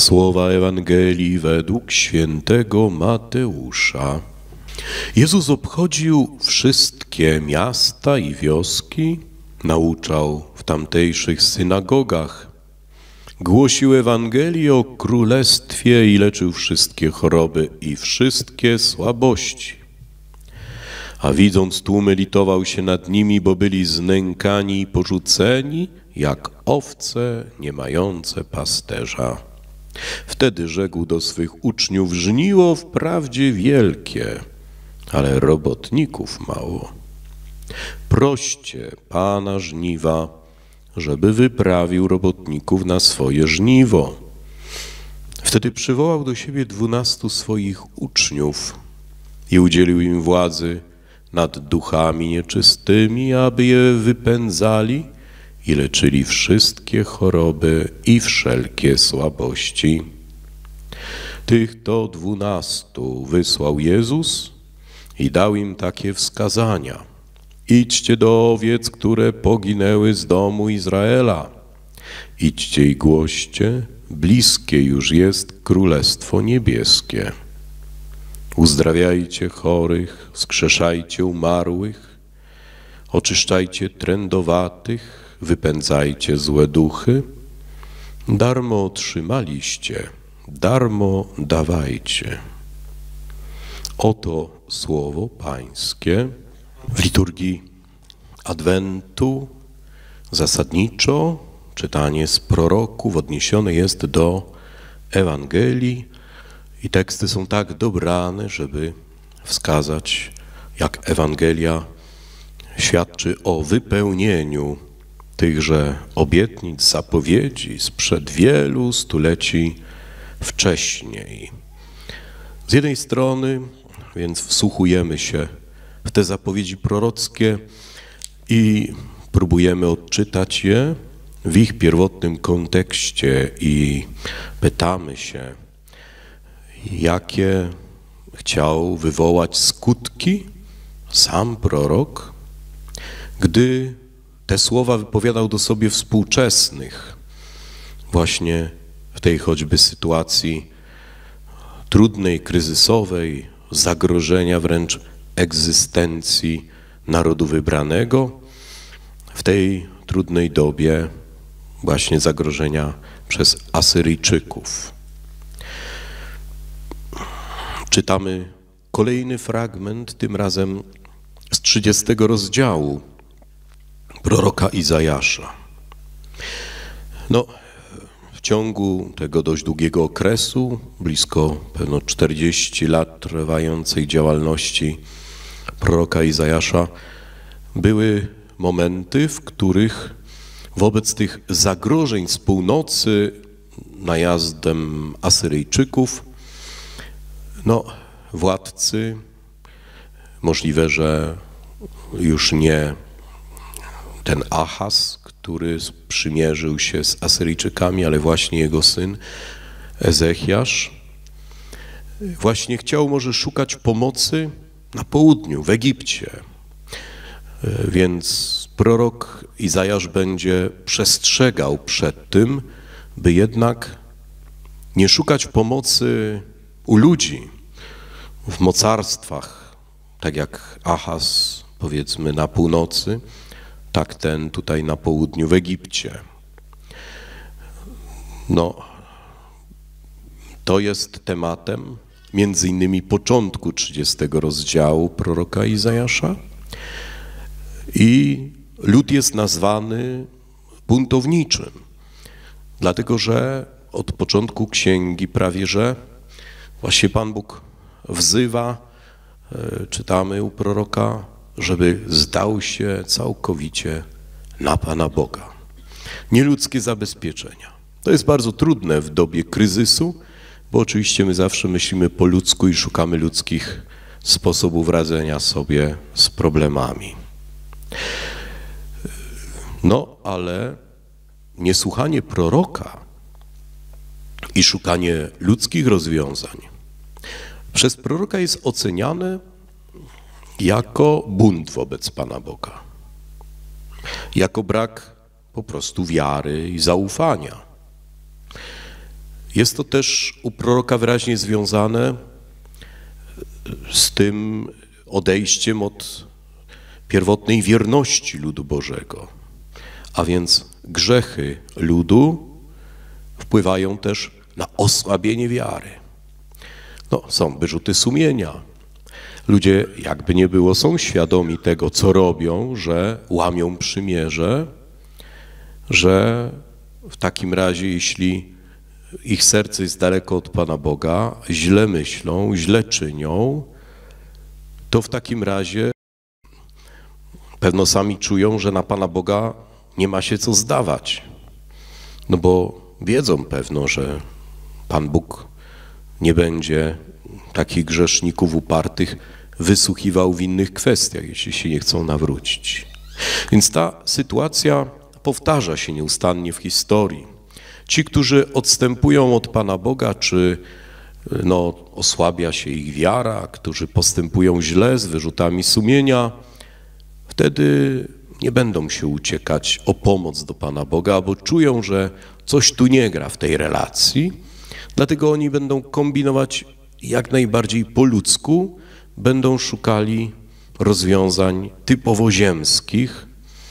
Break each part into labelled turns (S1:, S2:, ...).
S1: Słowa Ewangelii według świętego Mateusza. Jezus obchodził wszystkie miasta i wioski, nauczał w tamtejszych synagogach, głosił Ewangelię o królestwie i leczył wszystkie choroby i wszystkie słabości. A widząc tłumy, litował się nad nimi, bo byli znękani i porzuceni, jak owce nie mające pasterza. Wtedy rzekł do swych uczniów: żniwo wprawdzie wielkie, ale robotników mało. Proście Pana żniwa, żeby wyprawił robotników na swoje żniwo. Wtedy przywołał do siebie 12 swoich uczniów i udzielił im władzy nad duchami nieczystymi, aby je wypędzali i leczyli wszystkie choroby i wszelkie słabości. Tych to 12 wysłał Jezus i dał im takie wskazania: idźcie do owiec, które poginęły z domu Izraela. Idźcie i głoście, bliskie już jest Królestwo Niebieskie. Uzdrawiajcie chorych, wskrzeszajcie umarłych, oczyszczajcie trędowatych, wypędzajcie złe duchy. Darmo otrzymaliście, darmo dawajcie. Oto słowo Pańskie. W liturgii Adwentu zasadniczo czytanie z proroków odniesione jest do Ewangelii i teksty są tak dobrane, żeby wskazać, jak Ewangelia świadczy o wypełnieniu tychże obietnic, zapowiedzi sprzed wielu stuleci wcześniej. Z jednej strony więc wsłuchujemy się w te zapowiedzi prorockie i próbujemy odczytać je w ich pierwotnym kontekście i pytamy się, jakie chciał wywołać skutki sam prorok, gdy te słowa wypowiadał do sobie współczesnych, właśnie w tej choćby sytuacji trudnej, kryzysowej, zagrożenia wręcz egzystencji narodu wybranego, w tej trudnej dobie właśnie zagrożenia przez Asyryjczyków. Czytamy kolejny fragment, tym razem z 30 rozdziału proroka Izajasza. W ciągu tego dość długiego okresu, blisko pewno 40 lat trwającej działalności proroka Izajasza, były momenty, w których wobec tych zagrożeń z północy najazdem Asyryjczyków, władcy, możliwe, że już nie ten Ahaz, który sprzymierzył się z Asyryjczykami, ale właśnie jego syn Ezechiasz, właśnie chciał może szukać pomocy na południu, w Egipcie. Więc prorok Izajasz będzie przestrzegał przed tym, by jednak nie szukać pomocy u ludzi, w mocarstwach, tak jak Ahaz, powiedzmy, na północy, tak ten tutaj na południu w Egipcie. To jest tematem między innymi początku 30 rozdziału proroka Izajasza i lud jest nazwany buntowniczym, dlatego że od początku księgi prawie że właśnie Pan Bóg wzywa, czytamy u proroka, żeby zdał się całkowicie na Pana Boga. Nieludzkie zabezpieczenia. To jest bardzo trudne w dobie kryzysu, bo oczywiście my zawsze myślimy po ludzku i szukamy ludzkich sposobów radzenia sobie z problemami. Ale niesłuchanie proroka i szukanie ludzkich rozwiązań przez proroka jest oceniane jako bunt wobec Pana Boga, jako brak po prostu wiary i zaufania. Jest to też u proroka wyraźnie związane z tym odejściem od pierwotnej wierności ludu Bożego. A więc grzechy ludu wpływają też na osłabienie wiary. No, są wyrzuty sumienia. Ludzie, jakby nie było, są świadomi tego, co robią, że łamią przymierze, że w takim razie, jeśli ich serce jest daleko od Pana Boga, źle myślą, źle czynią, to w takim razie pewno sami czują, że na Pana Boga nie ma się co zdawać. No bo wiedzą pewno, że Pan Bóg nie będzie takich grzeszników upartych wysłuchiwał w innych kwestiach, jeśli się nie chcą nawrócić. Więc ta sytuacja powtarza się nieustannie w historii. Ci, którzy odstępują od Pana Boga, czy osłabia się ich wiara, którzy postępują źle z wyrzutami sumienia, wtedy nie będą się uciekać o pomoc do Pana Boga, bo czują, że coś tu nie gra w tej relacji, dlatego oni będą kombinować jak najbardziej po ludzku, będą szukali rozwiązań typowo ziemskich,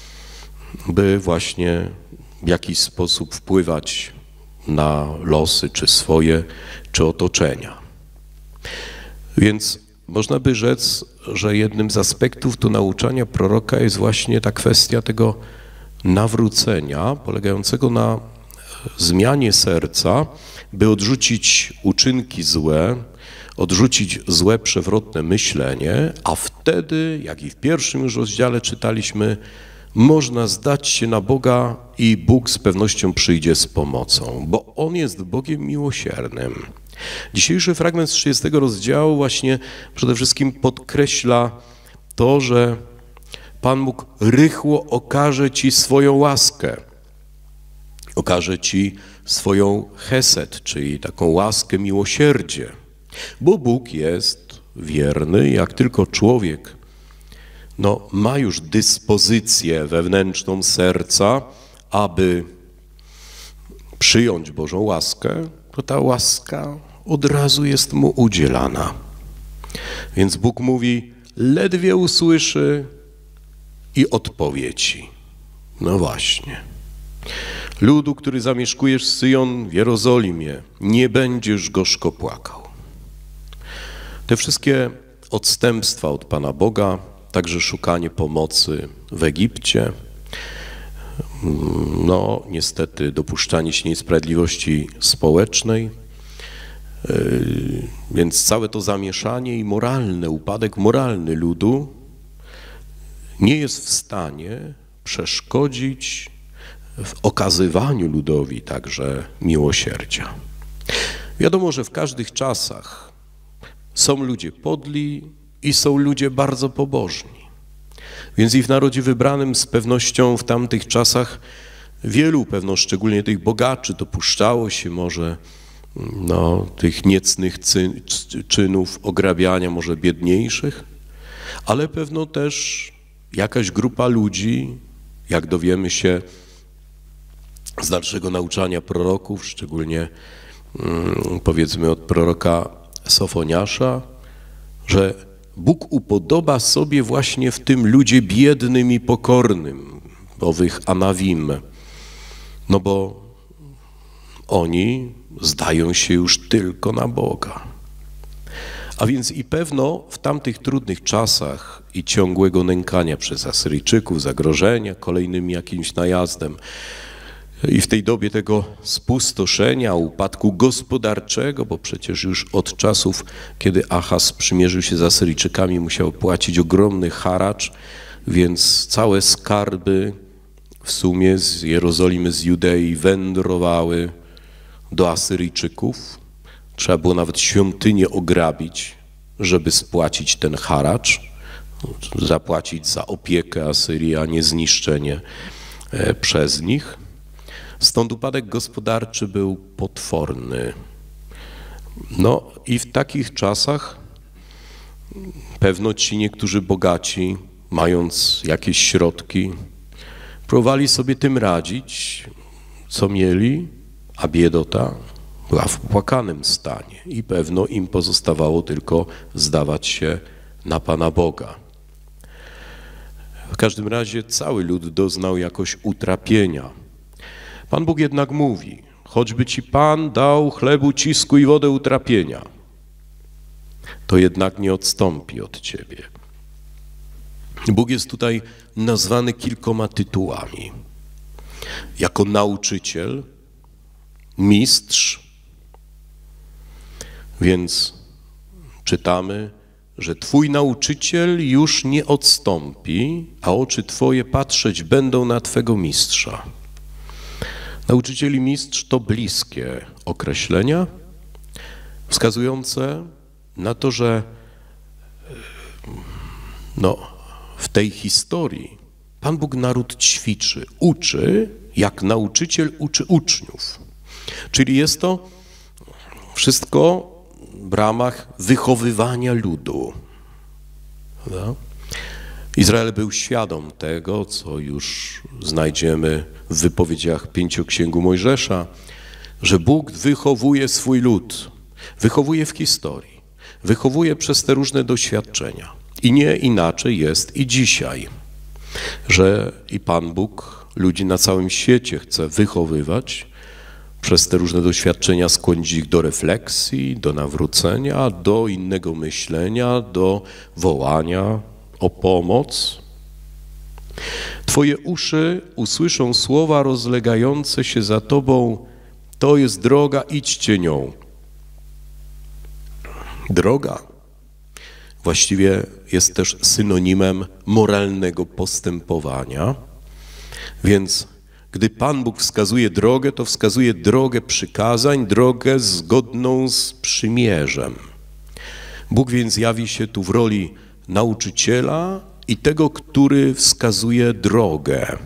S1: by właśnie w jakiś sposób wpływać na losy, czy swoje, czy otoczenia. Więc można by rzec, że jednym z aspektów tu nauczania proroka jest właśnie ta kwestia tego nawrócenia, polegającego na zmianie serca, by odrzucić uczynki złe, odrzucić złe, przewrotne myślenie, a wtedy, jak i w pierwszym już rozdziale czytaliśmy, można zdać się na Boga i Bóg z pewnością przyjdzie z pomocą, bo On jest Bogiem miłosiernym. Dzisiejszy fragment z 30 rozdziału właśnie przede wszystkim podkreśla to, że Pan Bóg rychło okaże ci swoją łaskę, okaże ci swoją chesed, czyli taką łaskę, miłosierdzie, bo Bóg jest wierny, jak tylko człowiek ma już dyspozycję wewnętrzną serca, aby przyjąć Bożą łaskę, to ta łaska od razu jest mu udzielana. Więc Bóg mówi, ledwie usłyszy i odpowie ci. No właśnie. Ludu, który zamieszkujesz Syjon w Jerozolimie, nie będziesz gorzko płakał. Te wszystkie odstępstwa od Pana Boga, także szukanie pomocy w Egipcie, niestety dopuszczanie się niesprawiedliwości społecznej, więc całe to zamieszanie i upadek moralny ludu nie jest w stanie przeszkodzić w okazywaniu ludowi także miłosierdzia. Wiadomo, że w każdych czasach są ludzie podli i są ludzie bardzo pobożni. Więc i w narodzie wybranym z pewnością w tamtych czasach wielu, pewno szczególnie tych bogaczy, dopuszczało się może tych niecnych czynów ograbiania może biedniejszych, ale pewno też jakaś grupa ludzi, jak dowiemy się z dalszego nauczania proroków, szczególnie powiedzmy od proroka Sofoniasza, że Bóg upodoba sobie właśnie w tym ludzie biednym i pokornym, owych Anawim, bo oni zdają się już tylko na Boga. A więc i pewno w tamtych trudnych czasach i ciągłego nękania przez Asyryjczyków, zagrożenia kolejnym jakimś najazdem i w tej dobie tego spustoszenia, upadku gospodarczego, bo przecież już od czasów, kiedy Achaz sprzymierzył się z Asyryjczykami, musiał płacić ogromny haracz, więc całe skarby w sumie z Jerozolimy, z Judei wędrowały do Asyryjczyków. Trzeba było nawet świątynię ograbić, żeby spłacić ten haracz, zapłacić za opiekę Asyrii, a nie zniszczenie przez nich. Stąd upadek gospodarczy był potworny. I w takich czasach pewno ci niektórzy bogaci, mając jakieś środki, próbowali sobie tym radzić, co mieli, a biedota była w opłakanym stanie i pewno im pozostawało tylko zdawać się na Pana Boga. W każdym razie cały lud doznał jakoś utrapienia. Pan Bóg jednak mówi, choćby ci Pan dał chleb ucisku i wodę utrapienia, to jednak nie odstąpi od ciebie. Bóg jest tutaj nazwany kilkoma tytułami. Jako nauczyciel, mistrz, więc czytamy, że Twój nauczyciel już nie odstąpi, a oczy Twoje patrzeć będą na Twego mistrza. Nauczyciel i mistrz to bliskie określenia, wskazujące na to, że w tej historii Pan Bóg naród ćwiczy, uczy, jak nauczyciel uczy uczniów. Czyli jest to wszystko w ramach wychowywania ludu. Prawda? Izrael był świadom tego, co już znajdziemy w wypowiedziach Pięcioksięgu Mojżesza, że Bóg wychowuje swój lud, wychowuje w historii, wychowuje przez te różne doświadczenia. I nie inaczej jest i dzisiaj, że i Pan Bóg ludzi na całym świecie chce wychowywać, przez te różne doświadczenia skłonić ich do refleksji, do nawrócenia, do innego myślenia, do wołania o pomoc. Twoje uszy usłyszą słowa rozlegające się za Tobą, to jest droga, idźcie nią. Droga właściwie jest też synonimem moralnego postępowania, więc gdy Pan Bóg wskazuje drogę, to wskazuje drogę przykazań, drogę zgodną z przymierzem. Bóg więc jawi się tu w roli nauczyciela i tego, który wskazuje drogę.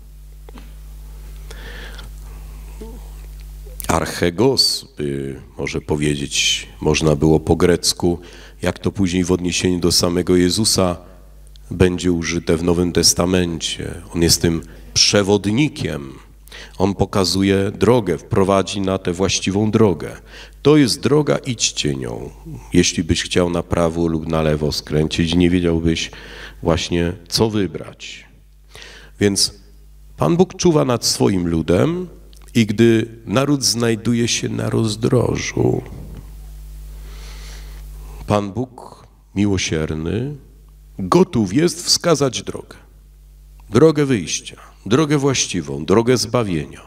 S1: Archegos, by może powiedzieć, można było po grecku, jak to później w odniesieniu do samego Jezusa będzie użyte w Nowym Testamencie. On jest tym przewodnikiem. On pokazuje drogę, wprowadzi na tę właściwą drogę. To jest droga, idźcie nią. Jeśli byś chciał na prawo lub na lewo skręcić, nie wiedziałbyś właśnie, co wybrać. Więc Pan Bóg czuwa nad swoim ludem i gdy naród znajduje się na rozdrożu, Pan Bóg miłosierny gotów jest wskazać drogę. Drogę wyjścia, drogę właściwą, drogę zbawienia.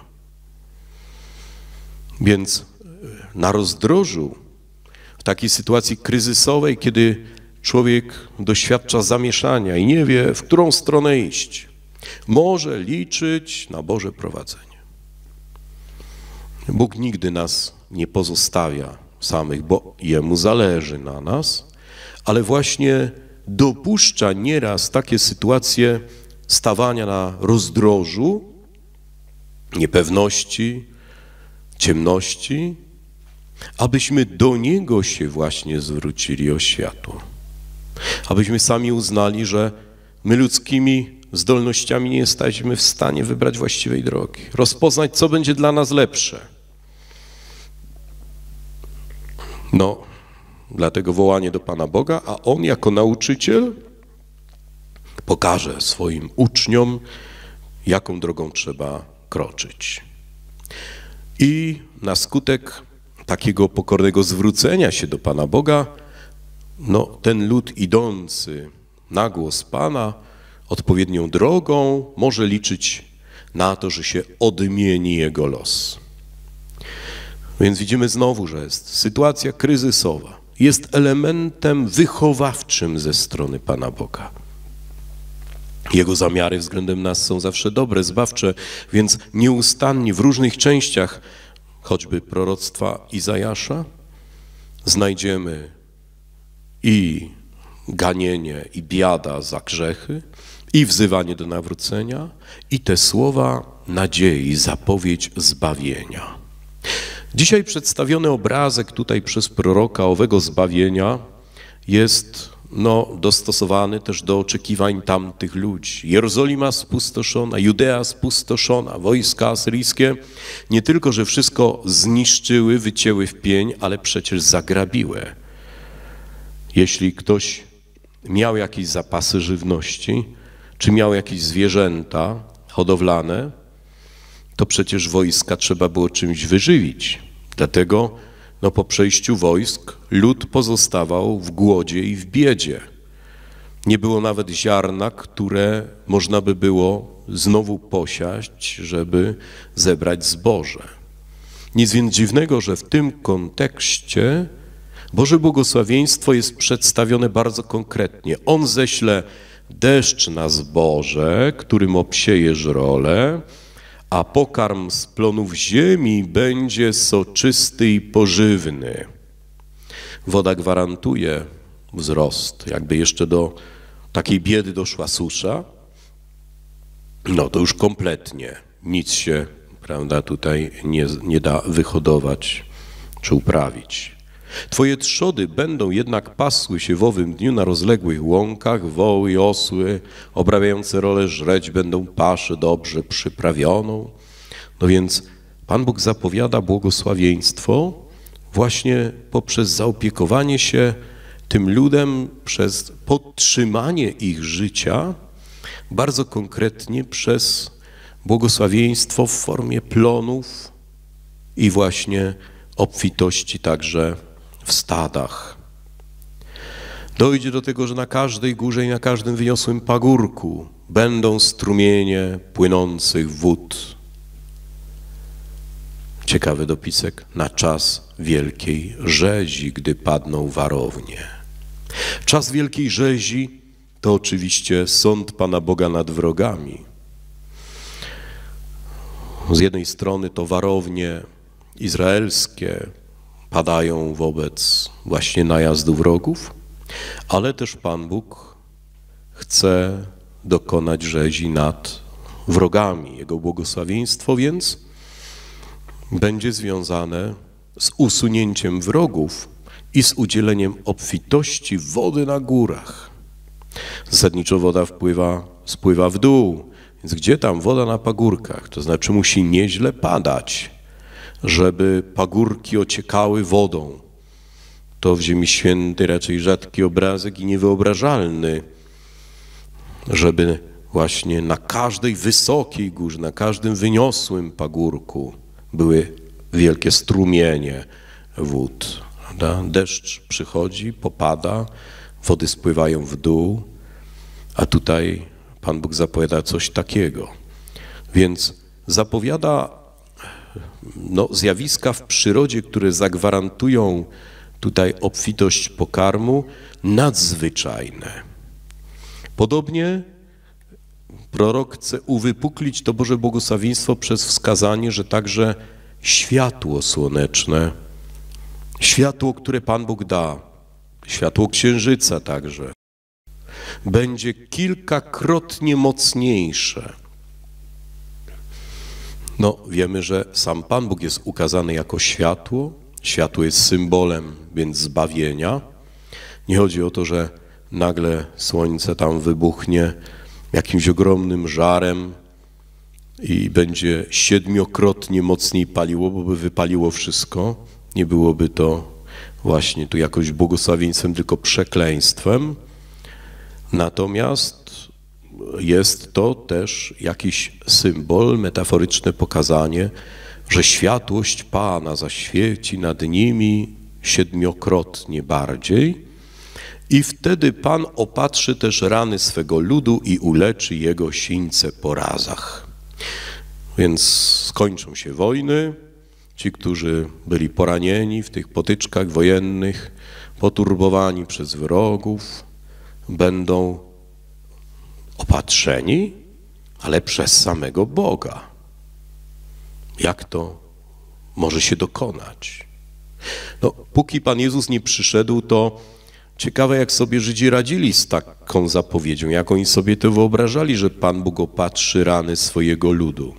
S1: Więc na rozdrożu, w takiej sytuacji kryzysowej, kiedy człowiek doświadcza zamieszania i nie wie, w którą stronę iść, może liczyć na Boże prowadzenie. Bóg nigdy nas nie pozostawia samych, bo Jemu zależy na nas, ale właśnie dopuszcza nieraz takie sytuacje stawania na rozdrożu, niepewności, ciemności, abyśmy do Niego się właśnie zwrócili o światło. Abyśmy sami uznali, że my ludzkimi zdolnościami nie jesteśmy w stanie wybrać właściwej drogi, rozpoznać, co będzie dla nas lepsze. Dlatego wołanie do Pana Boga, a On jako nauczyciel pokaże swoim uczniom, jaką drogą trzeba kroczyć. I na skutek takiego pokornego zwrócenia się do Pana Boga, ten lud idący na głos Pana odpowiednią drogą może liczyć na to, że się odmieni jego los. Więc widzimy znowu, że jest sytuacja kryzysowa. Jest elementem wychowawczym ze strony Pana Boga. Jego zamiary względem nas są zawsze dobre, zbawcze, więc nieustannie w różnych częściach, choćby proroctwa Izajasza, znajdziemy i ganienie, i biada za grzechy, i wzywanie do nawrócenia, i te słowa nadziei, zapowiedź zbawienia. Dzisiaj przedstawiony obrazek tutaj przez proroka owego zbawienia jest dostosowany też do oczekiwań tamtych ludzi. Jerozolima spustoszona, Judea spustoszona, wojska asyryjskie nie tylko, że wszystko zniszczyły, wycięły w pień, ale przecież zagrabiły. Jeśli ktoś miał jakieś zapasy żywności, czy miał jakieś zwierzęta hodowlane, to przecież wojska trzeba było czymś wyżywić. Dlatego po przejściu wojsk lud pozostawał w głodzie i w biedzie. Nie było nawet ziarna, które można by było znowu posiać, żeby zebrać zboże. Nic więc dziwnego, że w tym kontekście Boże błogosławieństwo jest przedstawione bardzo konkretnie. On ześle deszcz na zboże, którym obsieje żrole, a pokarm z plonów ziemi będzie soczysty i pożywny. Woda gwarantuje wzrost. Jakby jeszcze do takiej biedy doszła susza, to już kompletnie nic się, prawda, tutaj nie da wyhodować czy uprawić. Twoje trzody będą jednak pasły się w owym dniu na rozległych łąkach, woły i osły obrabiające rolę żreć będą paszę dobrze przyprawioną. Więc Pan Bóg zapowiada błogosławieństwo właśnie poprzez zaopiekowanie się tym ludem, przez podtrzymanie ich życia, bardzo konkretnie przez błogosławieństwo w formie plonów i właśnie obfitości także w stadach. Dojdzie do tego, że na każdej górze i na każdym wyniosłym pagórku będą strumienie płynących wód. Ciekawy dopisek. Na czas wielkiej rzezi, gdy padną warownie. Czas wielkiej rzezi to oczywiście sąd Pana Boga nad wrogami. Z jednej strony to warownie izraelskie padają wobec właśnie najazdu wrogów, ale też Pan Bóg chce dokonać rzezi nad wrogami. Jego błogosławieństwo więc będzie związane z usunięciem wrogów i z udzieleniem obfitości wody na górach. Zasadniczo woda spływa w dół, więc gdzie tam woda na pagórkach? To znaczy musi nieźle padać, żeby pagórki ociekały wodą. To w Ziemi Świętej raczej rzadki obrazek i niewyobrażalny, żeby właśnie na każdej wysokiej górze, na każdym wyniosłym pagórku były wielkie strumienie wód. Prawda? Deszcz przychodzi, popada, wody spływają w dół, a tutaj Pan Bóg zapowiada coś takiego. Więc zapowiada zjawiska w przyrodzie, które zagwarantują tutaj obfitość pokarmu, nadzwyczajne. Podobnie prorok chce uwypuklić to Boże błogosławieństwo przez wskazanie, że także światło słoneczne, światło, które Pan Bóg da, światło księżyca także, będzie kilkakrotnie mocniejsze. Wiemy, że sam Pan Bóg jest ukazany jako światło. Światło jest symbolem więc zbawienia. Nie chodzi o to, że nagle słońce tam wybuchnie jakimś ogromnym żarem i będzie 7-krotnie mocniej paliło, bo by wypaliło wszystko. Nie byłoby to właśnie tu jakoś błogosławieństwem, tylko przekleństwem. Natomiast jest to też jakiś symbol, metaforyczne pokazanie, że światłość Pana zaświeci nad nimi 7-krotnie bardziej i wtedy Pan opatrzy też rany swego ludu i uleczy jego sińce po razach. Więc skończą się wojny, ci, którzy byli poranieni w tych potyczkach wojennych, poturbowani przez wrogów, będą opatrzeni, ale przez samego Boga. Jak to może się dokonać? Póki Pan Jezus nie przyszedł, to ciekawe, jak sobie Żydzi radzili z taką zapowiedzią, jak oni sobie to wyobrażali, że Pan Bóg opatrzy rany swojego ludu.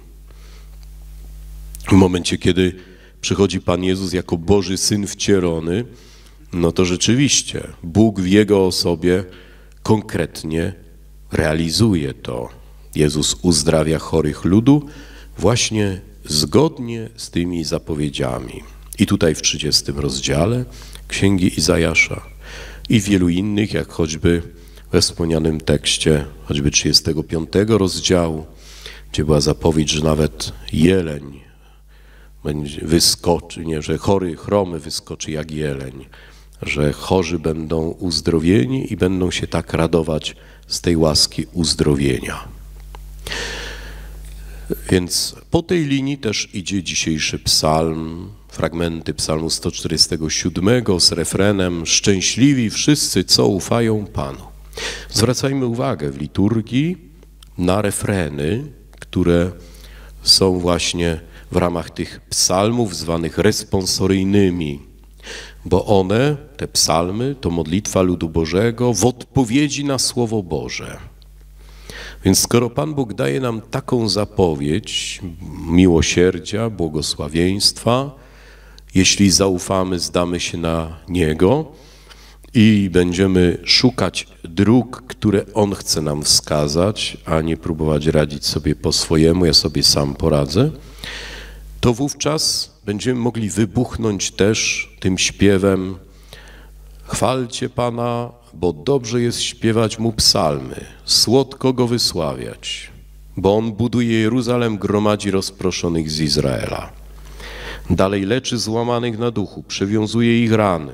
S1: W momencie, kiedy przychodzi Pan Jezus jako Boży Syn wcielony, no to rzeczywiście Bóg w Jego osobie konkretnie realizuje to. Jezus uzdrawia chorych ludu właśnie zgodnie z tymi zapowiedziami. I tutaj w 30 rozdziale Księgi Izajasza i wielu innych, jak choćby we wspomnianym tekście, choćby 35 rozdziału, gdzie była zapowiedź, że nawet jeleń wyskoczy, nie, że chromy wyskoczy jak jeleń, że chorzy będą uzdrowieni i będą się tak radować z tej łaski uzdrowienia. Więc po tej linii też idzie dzisiejszy psalm, fragmenty psalmu 147 z refrenem „Szczęśliwi wszyscy, co ufają Panu”. Zwracajmy uwagę w liturgii na refreny, które są właśnie w ramach tych psalmów zwanych responsoryjnymi, bo one, te psalmy, to modlitwa ludu Bożego w odpowiedzi na Słowo Boże. Więc skoro Pan Bóg daje nam taką zapowiedź miłosierdzia, błogosławieństwa, jeśli zaufamy, zdamy się na Niego i będziemy szukać dróg, które On chce nam wskazać, a nie próbować radzić sobie po swojemu, ja sobie sam poradzę, to wówczas będziemy mogli wybuchnąć też tym śpiewem: chwalcie Pana, bo dobrze jest śpiewać Mu psalmy, słodko Go wysławiać, bo On buduje Jeruzalem, gromadzi rozproszonych z Izraela. Dalej leczy złamanych na duchu, przewiązuje ich rany.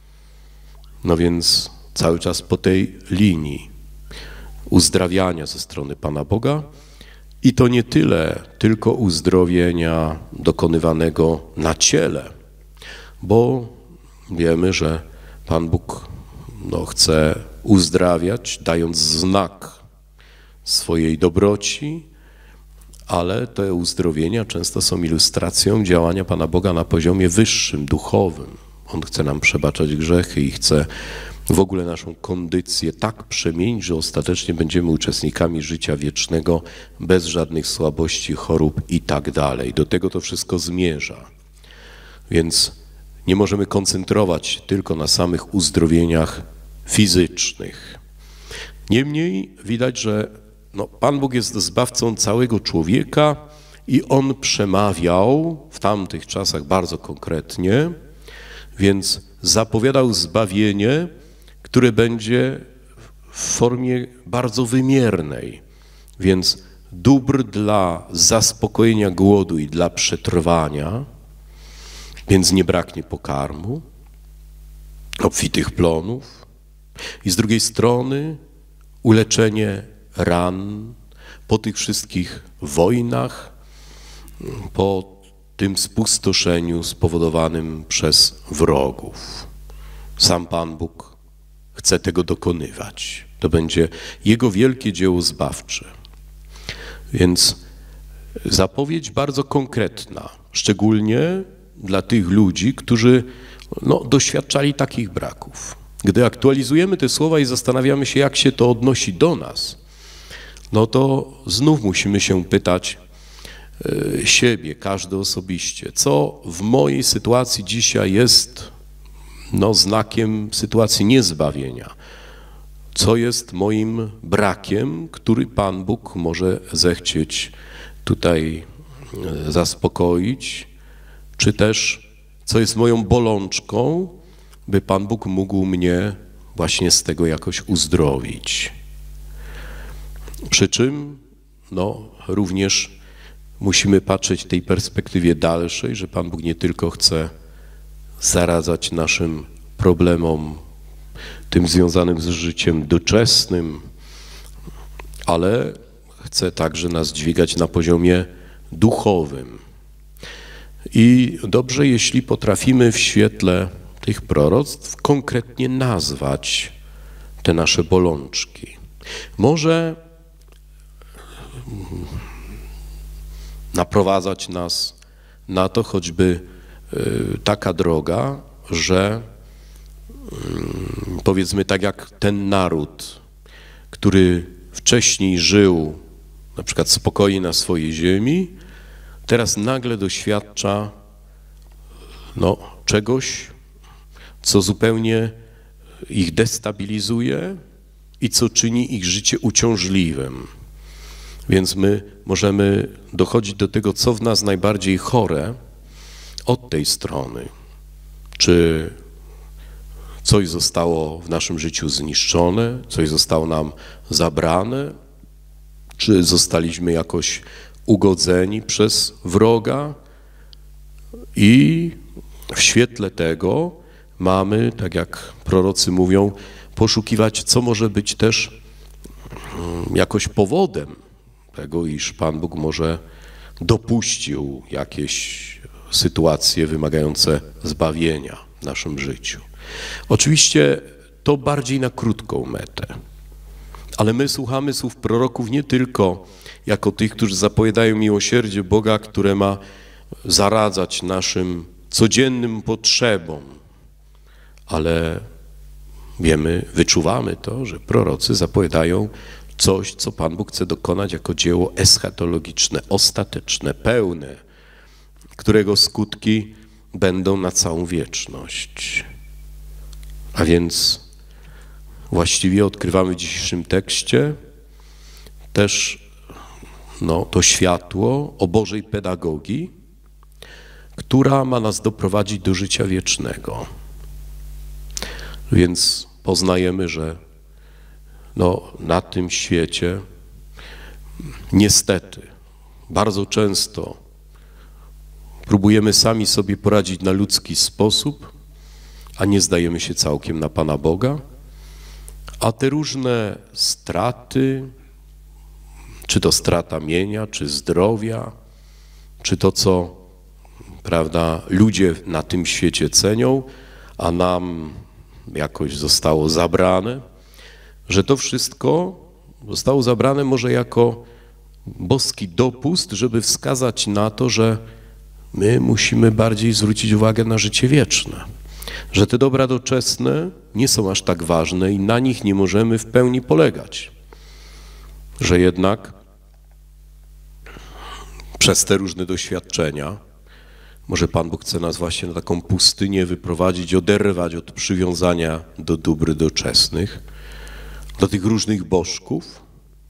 S1: No więc cały czas po tej linii uzdrawiania ze strony Pana Boga i to nie tyle tylko uzdrowienia dokonywanego na ciele, bo wiemy, że Pan Bóg chce uzdrawiać, dając znak swojej dobroci, ale te uzdrowienia często są ilustracją działania Pana Boga na poziomie wyższym, duchowym. On chce nam przebaczać grzechy i chce w ogóle naszą kondycję tak przemienić, że ostatecznie będziemy uczestnikami życia wiecznego bez żadnych słabości, chorób i tak dalej. Do tego to wszystko zmierza. Więc nie możemy koncentrować tylko na samych uzdrowieniach fizycznych. Niemniej widać, że Pan Bóg jest zbawcą całego człowieka i On przemawiał w tamtych czasach bardzo konkretnie, więc zapowiadał zbawienie, które będzie w formie bardzo wymiernej, więc dóbr dla zaspokojenia głodu i dla przetrwania, więc nie braknie pokarmu, obfitych plonów i z drugiej strony uleczenie ran po tych wszystkich wojnach, po tym spustoszeniu spowodowanym przez wrogów. Sam Pan Bóg chce tego dokonywać. To będzie Jego wielkie dzieło zbawcze. Więc zapowiedź bardzo konkretna, szczególnie dla tych ludzi, którzy doświadczali takich braków. Gdy aktualizujemy te słowa i zastanawiamy się, jak się to odnosi do nas, to znów musimy się pytać siebie, każdy osobiście, co w mojej sytuacji dzisiaj jest znakiem sytuacji niezbawienia, co jest moim brakiem, który Pan Bóg może zechcieć tutaj zaspokoić, czy też co jest moją bolączką, by Pan Bóg mógł mnie właśnie z tego jakoś uzdrowić. Przy czym również musimy patrzeć w tej perspektywie dalszej, że Pan Bóg nie tylko chce zaradzać naszym problemom, tym związanym z życiem doczesnym, ale chce także nas dźwigać na poziomie duchowym. I dobrze, jeśli potrafimy w świetle tych proroctw konkretnie nazwać te nasze bolączki. Może naprowadzać nas na to choćby taka droga, że powiedzmy tak jak ten naród, który wcześniej żył na przykład spokojnie na swojej ziemi, teraz nagle doświadcza czegoś, co zupełnie ich destabilizuje i co czyni ich życie uciążliwym. Więc my możemy dochodzić do tego, co w nas najbardziej chore, od tej strony. Czy coś zostało w naszym życiu zniszczone, coś zostało nam zabrane, czy zostaliśmy jakoś ugodzeni przez wroga i w świetle tego mamy, tak jak prorocy mówią, poszukiwać, co może być też jakoś powodem tego, iż Pan Bóg może dopuścił jakieś sytuacje wymagające zbawienia w naszym życiu. Oczywiście to bardziej na krótką metę, ale my słuchamy słów proroków nie tylko jako tych, którzy zapowiadają miłosierdzie Boga, które ma zaradzać naszym codziennym potrzebom, ale wiemy, wyczuwamy to, że prorocy zapowiadają coś, co Pan Bóg chce dokonać jako dzieło eschatologiczne, ostateczne, pełne, którego skutki będą na całą wieczność. A więc właściwie odkrywamy w dzisiejszym tekście też to światło o Bożej pedagogii, która ma nas doprowadzić do życia wiecznego. Więc poznajemy, że na tym świecie niestety bardzo często próbujemy sami sobie poradzić na ludzki sposób, a nie zdajemy się całkiem na Pana Boga, a te różne straty, czy to strata mienia, czy zdrowia, czy to, co, prawda, ludzie na tym świecie cenią, a nam jakoś zostało zabrane, że to wszystko zostało zabrane może jako boski dopust, żeby wskazać na to, że my musimy bardziej zwrócić uwagę na życie wieczne, że te dobra doczesne nie są aż tak ważne i na nich nie możemy w pełni polegać, że jednak przez te różne doświadczenia może Pan Bóg chce nas właśnie na taką pustynię wyprowadzić, oderwać od przywiązania do dóbr doczesnych, do tych różnych bożków,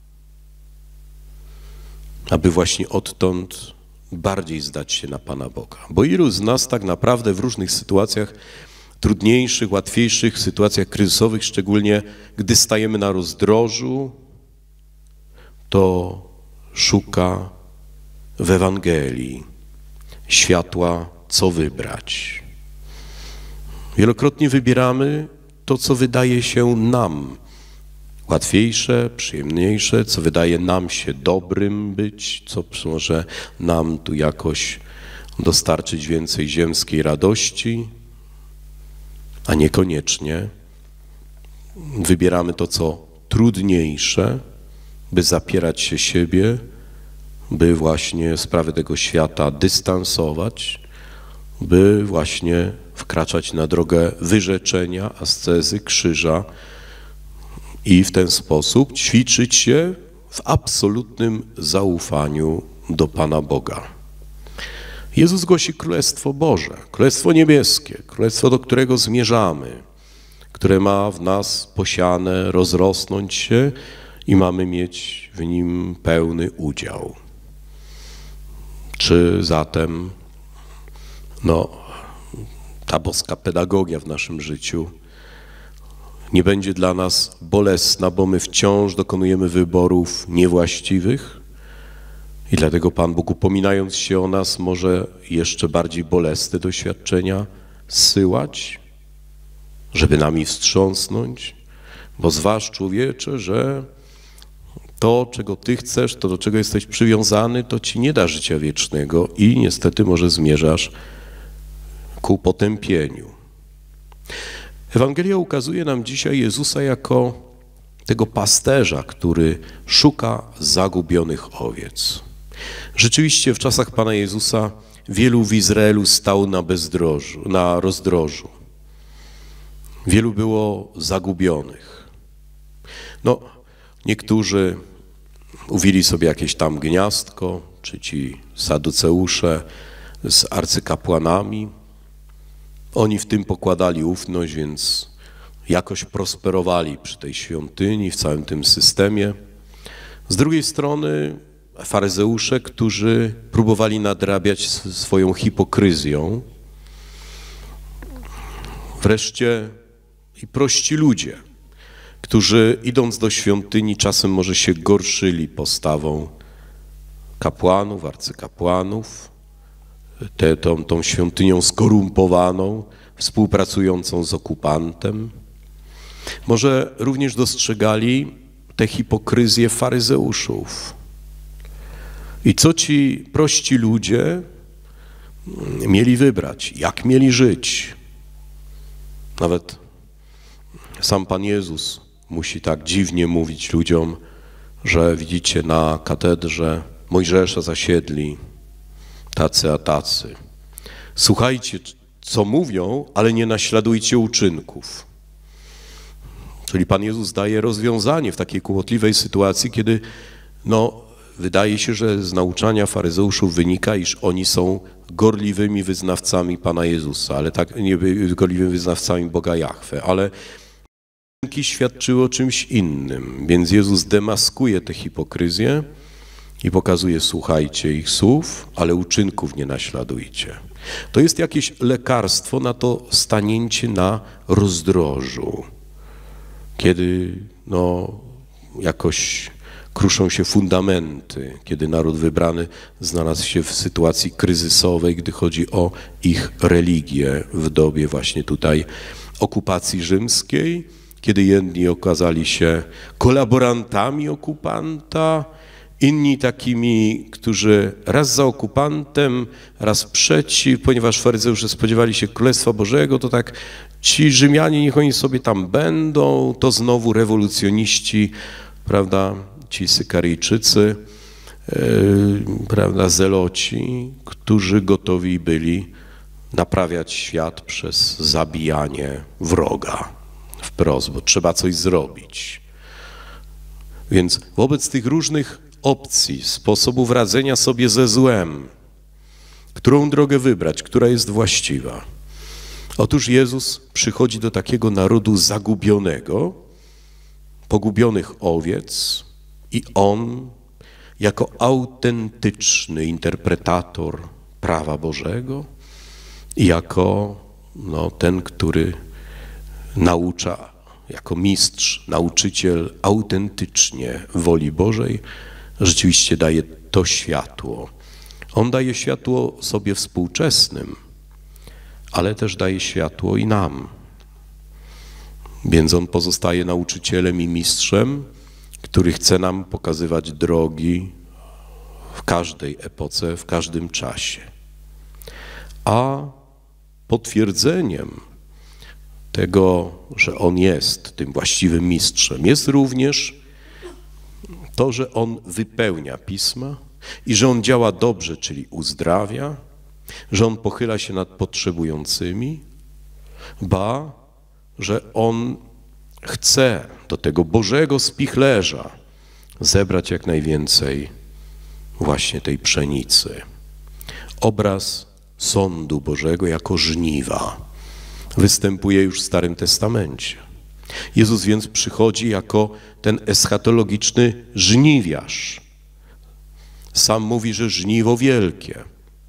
S1: aby właśnie odtąd bardziej zdać się na Pana Boga. Bo ilu z nas tak naprawdę w różnych sytuacjach trudniejszych, łatwiejszych, sytuacjach kryzysowych, szczególnie gdy stajemy na rozdrożu, to szuka w Ewangelii światła, co wybrać. Wielokrotnie wybieramy to, co wydaje się nam łatwiejsze, przyjemniejsze, co wydaje nam się dobrym być, co może nam tu jakoś dostarczyć więcej ziemskiej radości, a niekoniecznie wybieramy to, co trudniejsze, by zapierać się siebie, by właśnie sprawy tego świata dystansować, by właśnie wkraczać na drogę wyrzeczenia, ascezy, krzyża i w ten sposób ćwiczyć się w absolutnym zaufaniu do Pana Boga. Jezus głosi Królestwo Boże, Królestwo Niebieskie, Królestwo, do którego zmierzamy, które ma w nas posiane rozrosnąć się i mamy mieć w nim pełny udział. Czy zatem ta boska pedagogia w naszym życiu nie będzie dla nas bolesna, bo my wciąż dokonujemy wyborów niewłaściwych i dlatego Pan Bóg, upominając się o nas, może jeszcze bardziej bolesne doświadczenia zsyłać, żeby nami wstrząsnąć, bo zważ, człowiecze, że to, czego Ty chcesz, to, do czego jesteś przywiązany, to Ci nie da życia wiecznego i niestety może zmierzasz ku potępieniu. Ewangelia ukazuje nam dzisiaj Jezusa jako tego pasterza, który szuka zagubionych owiec. Rzeczywiście w czasach Pana Jezusa wielu w Izraelu stało na rozdrożu. Wielu było zagubionych. Niektórzy uwili sobie jakieś tam gniazdko, czy ci saduceusze z arcykapłanami, Oni w tym pokładali ufność, więc jakoś prosperowali przy tej świątyni, w całym tym systemie. Z drugiej strony faryzeusze, którzy próbowali nadrabiać swoją hipokryzją. Wreszcie i prości ludzie, którzy idąc do świątyni czasem może się gorszyli postawą kapłanów, arcykapłanów, tą świątynią skorumpowaną, współpracującą z okupantem. Może również dostrzegali tę hipokryzję faryzeuszów. I co ci prości ludzie mieli wybrać? Jak mieli żyć? Nawet sam Pan Jezus musi tak dziwnie mówić ludziom, że widzicie na katedrze Mojżesza zasiedli tacy a tacy. Słuchajcie, co mówią, ale nie naśladujcie uczynków. Czyli Pan Jezus daje rozwiązanie w takiej kłopotliwej sytuacji, kiedy wydaje się, że z nauczania faryzeuszów wynika, iż oni są gorliwymi wyznawcami Pana Jezusa, ale tak nie gorliwymi wyznawcami Boga Jahwe, ale uczynki świadczyły o czymś innym, więc Jezus demaskuje tę hipokryzję i pokazuje: słuchajcie ich słów, ale uczynków nie naśladujcie. To jest jakieś lekarstwo na to stanięcie na rozdrożu, kiedy jakoś kruszą się fundamenty, kiedy naród wybrany znalazł się w sytuacji kryzysowej, gdy chodzi o ich religię w dobie właśnie tutaj okupacji rzymskiej, kiedy jedni okazali się kolaborantami okupanta, inni takimi, którzy raz za okupantem, raz przeciw, ponieważ faryzeusze spodziewali się Królestwa Bożego, to tak ci Rzymianie, niech oni sobie tam będą, to znowu rewolucjoniści, prawda, ci Sykaryjczycy, prawda, zeloci, którzy gotowi byli naprawiać świat przez zabijanie wroga wprost, bo trzeba coś zrobić. Więc wobec tych różnych opcji, sposobów radzenia sobie ze złem, którą drogę wybrać, która jest właściwa? Otóż Jezus przychodzi do takiego narodu zagubionego, pogubionych owiec, i On jako autentyczny interpretator prawa Bożego i jako ten, który naucza, jako mistrz, nauczyciel autentycznie woli Bożej, rzeczywiście daje to światło. On daje światło sobie współczesnym, ale też daje światło i nam. Więc On pozostaje nauczycielem i mistrzem, który chce nam pokazywać drogi w każdej epoce, w każdym czasie. A potwierdzeniem tego, że On jest tym właściwym mistrzem, jest również to, że On wypełnia Pisma i że On działa dobrze, czyli uzdrawia, że On pochyla się nad potrzebującymi, że On chce do tego Bożego spichlerza zebrać jak najwięcej właśnie tej pszenicy. Obraz sądu Bożego jako żniwa występuje już w Starym Testamencie. Jezus więc przychodzi jako ten eschatologiczny żniwiarz. Sam mówi, że żniwo wielkie.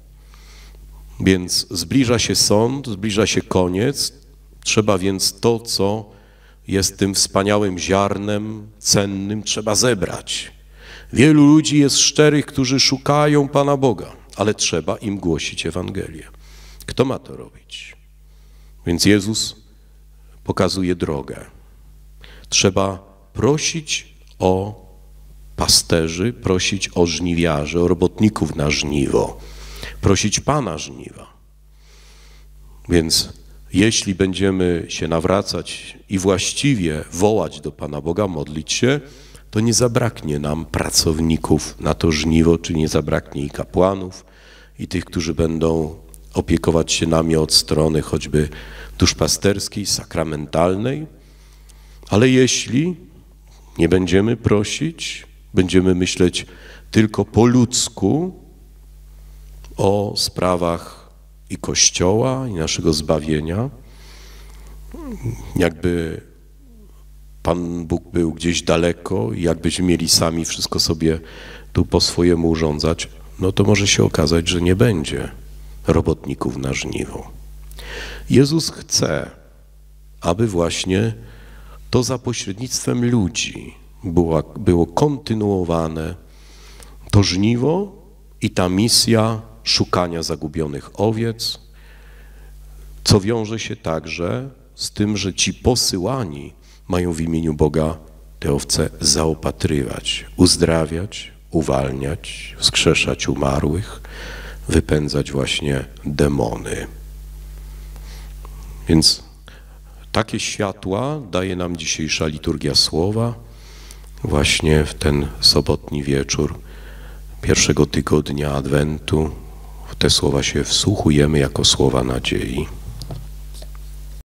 S1: Więc zbliża się sąd, zbliża się koniec. Trzeba więc to, co jest tym wspaniałym ziarnem cennym, trzeba zebrać. Wielu ludzi jest szczerych, którzy szukają Pana Boga, ale trzeba im głosić Ewangelię. Kto ma to robić? Więc Jezus pokazuje drogę. Trzeba prosić o pasterzy, prosić o żniwiarzy, o robotników na żniwo, prosić Pana żniwa. Więc jeśli będziemy się nawracać i właściwie wołać do Pana Boga, modlić się, to nie zabraknie nam pracowników na to żniwo, czy nie zabraknie i kapłanów, i tych, którzy będą opiekować się nami od strony choćby duszpasterskiej, sakramentalnej. Ale jeśli nie będziemy prosić, będziemy myśleć tylko po ludzku o sprawach i Kościoła, i naszego zbawienia. Jakby Pan Bóg był gdzieś daleko i jakbyśmy mieli sami wszystko sobie tu po swojemu urządzać, no to może się okazać, że nie będzie robotników na żniwo. Jezus chce, aby właśnie to za pośrednictwem ludzi było kontynuowane to żniwo i ta misja szukania zagubionych owiec, co wiąże się także z tym, że ci posyłani mają w imieniu Boga te owce zaopatrywać, uzdrawiać, uwalniać, wskrzeszać umarłych, wypędzać właśnie demony. Więc takie światła daje nam dzisiejsza liturgia słowa właśnie w ten sobotni wieczór pierwszego tygodnia Adwentu. W te słowa się wsłuchujemy jako słowa nadziei.